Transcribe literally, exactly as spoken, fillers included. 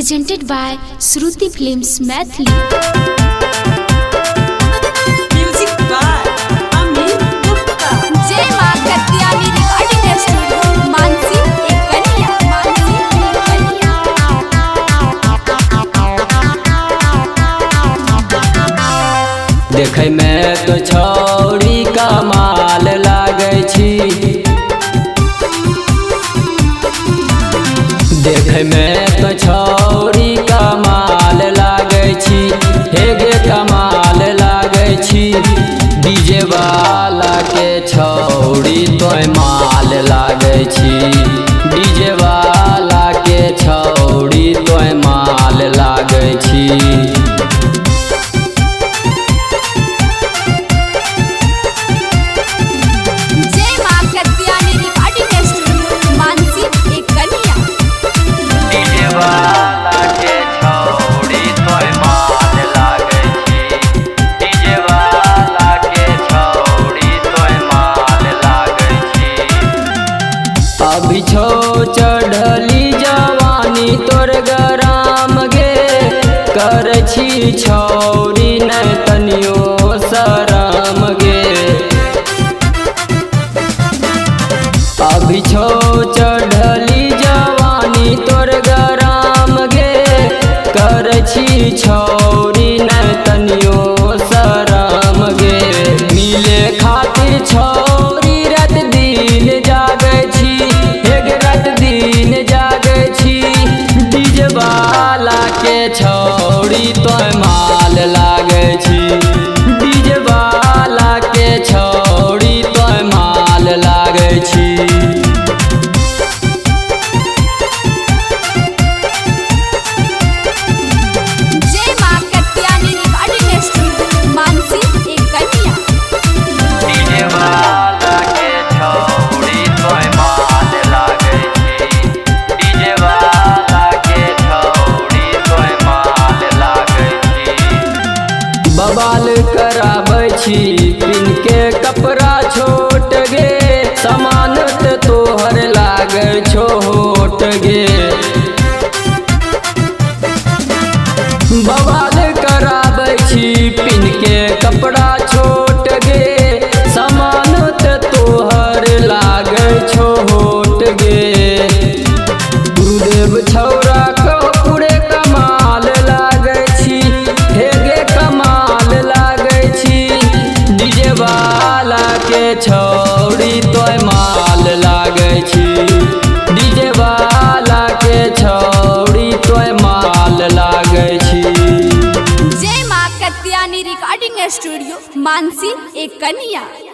presented by Shruti Films Maithili. Music by Amin Gupta. जय मां Katyani recording studio Mansi एक कन्या मानसी एक कन्या। देखे में तो छौरी कमाल लागे छी, देखे में तो छौरी कमाल लागे छी, हे गे कमाल लागे छी। डीजे वाला के छौरी तोय माल लागे छी, डीजे वाला के छौरी तोय माल लागे छी। अभी छो चढ़ली जवानी तोर गराम गे, कर छी छौरी नहीं तनियो शरम गे। अभी छो चढ़ली जवानी तोर गराम गे, कर छी छौरी नहीं तनियो शरम गे। मिले खातिर छौरी रात दिन जागे छी, डीजे वाला के छौरी तोय माल लागे छी, डीजे वाला के छौरी तोय माल लागे छी। जय मां कत्यानी रिकॉर्डिंग स्टूडियो मानसी एक कन्या। डीजे वाला के छौरी तोय माल लागे छी, डीजे वाला के छौरी तोय माल लागे छी। बवाल कराबै छी पिन के कपड़ा छोट गे, समान त तोहर लागे छोट गे। बवाल कराबै छी पिन के कपड़ा छोट गे, समान त तोहर लागे छोट गे। गुरुदेव छौरा को पूरे कमाल लागे छी, हे गे कमाल लागे छी। डीजे वाला के छौरी तोय माल लागे छी, डीजे वाला के छौरी तोय माल लागे छी। जय मां कत्यानी रिकॉर्डिंग स्टूडियो मानसी एक कन्या।